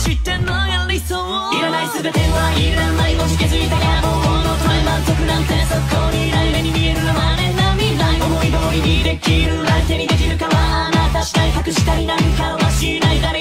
知ってんのが理想。いらない全てはいらない文字気づいた野望のトライ満足なんてそこにない目に見えるのまねな未来思い通りにできる来手にできるかはあなた次第隠したりなんかはしない。